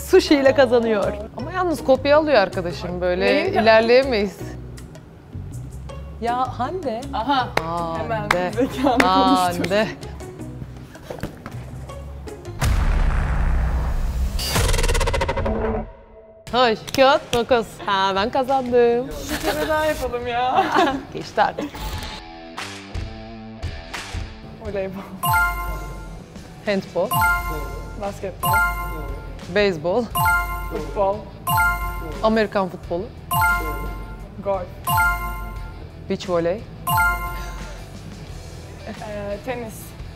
sushi ile kazanıyor. Ama yalnız kopya alıyor arkadaşım, böyle ilerleyemeyiz. Ya Hande. Aha. Hemen Hande. zekanı konuştur. Hande. Taş, kağıt, makas. Ha, ben kazandım. Bir kere daha yapalım ya. Geçti artık. Voleybol, Handball, basketbol, beyzbol, futbol, Amerikan futbolu, golf, beach voley, tenis,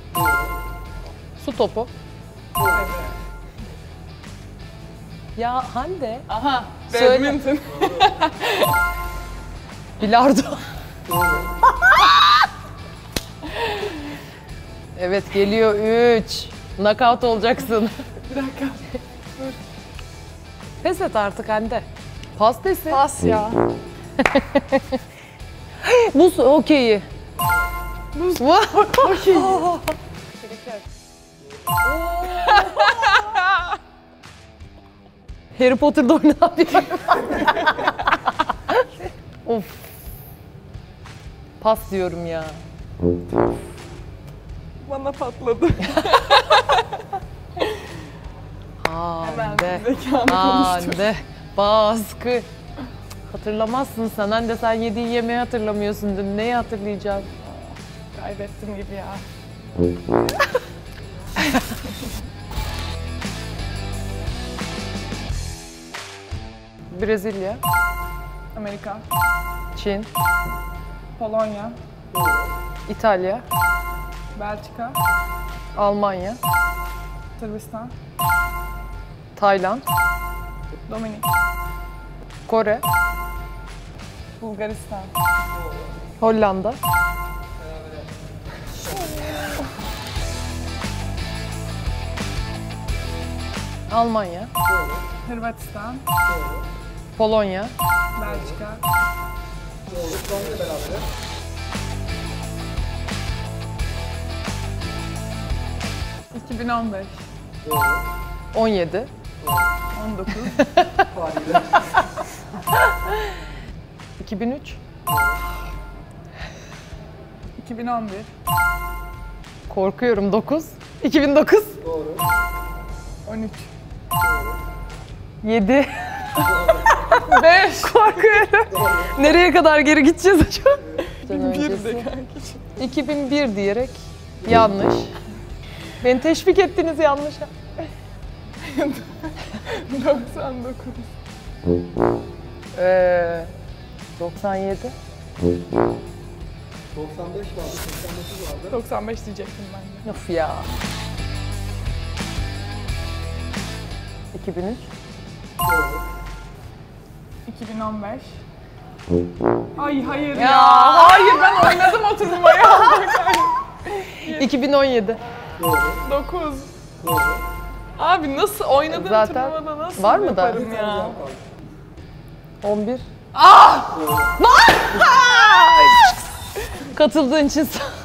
su topu. evet. Ya Hande. Aha, Söyle. badminton. Bilardo. Evet, geliyor 3. Knockout olacaksın. Bir dakika. Pes et artık Hande. Pas desin. Pas ya. Buz hokeyi. Buz hokeyi. Kriket. Harry Potter'da oynayan bir Of. Pas diyorum ya. Bana patladı. Hande. Zekanı konuştur. Hande. Baskı. Hatırlamazsın sen. Hande, sen yediğin yemeği hatırlamıyorsun dün. Neyi hatırlayacaksın? Kaybettim gibi ya. Brezilya, Amerika, Çin, Polonya, İtalya, Belçika, Almanya, Sırbistan, Tayland, Dominik, Kore, Bulgaristan, Hollanda, Almanya, Hırvatistan, Polonya, Belçika, ...2015, 17, 19, 2003, 2011, korkuyorum 9, 2009, 13, 7, 5, korkuyorum. Nereye kadar geri gideceğiz acaba? 2001 diyerek yanlış. Beni teşvik ettiniz yanlışa. 99, 97, 95 vardı, 89 vardı. 95 diyecektim ben de. of ya. 2003, 2015. Ay hayır ya. Ya. Hayır, ben oynadım o turnuvayı. 2017. 9. Abi nasıl oynadım Zaten turnuvada, nasıl var mı da? yaparım ya? 11. Katıldığın için sağ ol.